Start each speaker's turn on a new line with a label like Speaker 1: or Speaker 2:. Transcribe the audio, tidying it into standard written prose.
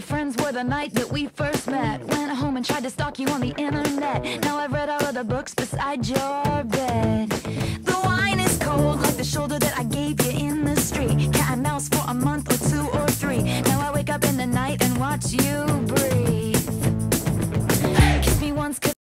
Speaker 1: your friends were the night that we first met. Went home and tried to stalk you on the internet. Now I've read all of the books beside your bed. The wine is cold like the shoulder that I gave you in the street. Cat and mouse for a month or two or three. Now I wake up in the night and watch you